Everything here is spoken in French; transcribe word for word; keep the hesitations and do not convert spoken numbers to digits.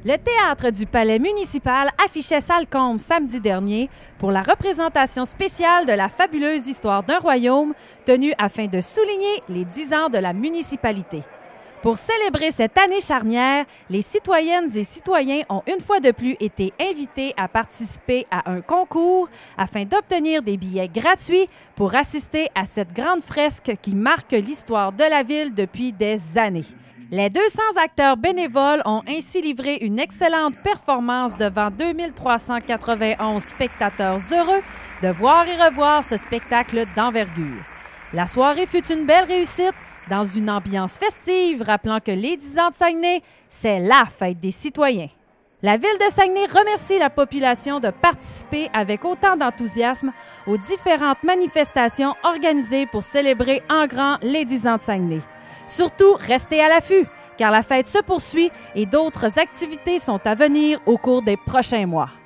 Le théâtre du Palais municipal affichait salle comble samedi dernier pour la représentation spéciale de la fabuleuse histoire d'un royaume tenue afin de souligner les dix ans de la municipalité. Pour célébrer cette année charnière, les citoyennes et citoyens ont une fois de plus été invités à participer à un concours afin d'obtenir des billets gratuits pour assister à cette grande fresque qui marque l'histoire de la ville depuis des années. Les deux cents acteurs bénévoles ont ainsi livré une excellente performance devant deux mille trois cent quatre-vingt-onze spectateurs heureux de voir et revoir ce spectacle d'envergure. La soirée fut une belle réussite dans une ambiance festive rappelant que les dix ans de Saguenay, c'est la fête des citoyens. La Ville de Saguenay remercie la population de participer avec autant d'enthousiasme aux différentes manifestations organisées pour célébrer en grand les dix ans de Saguenay. Surtout, restez à l'affût, car la fête se poursuit et d'autres activités sont à venir au cours des prochains mois.